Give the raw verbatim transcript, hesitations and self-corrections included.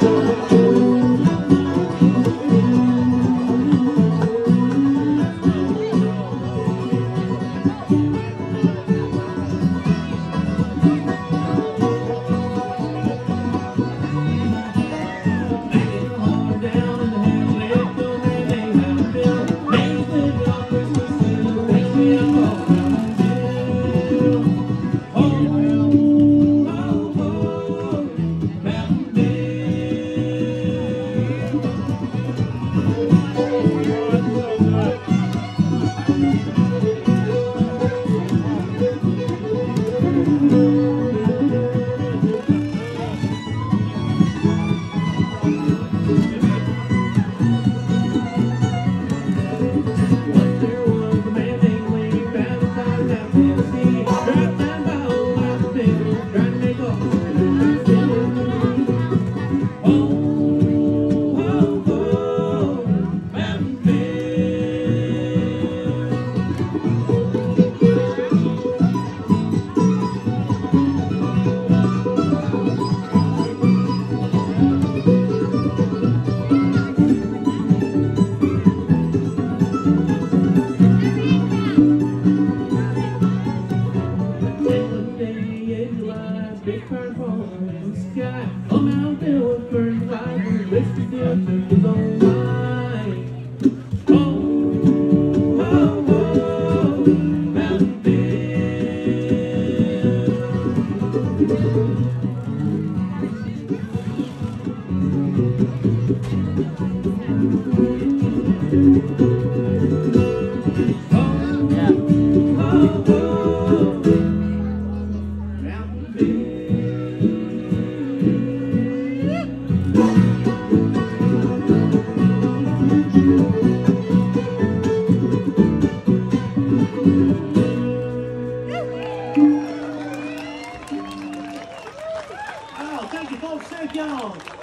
big purple in the sky. Oh, Moutain Bill was burning light and whiskey still took his own life. Oh, oh, oh, Moutain Oh, thank you folks, thank y'all.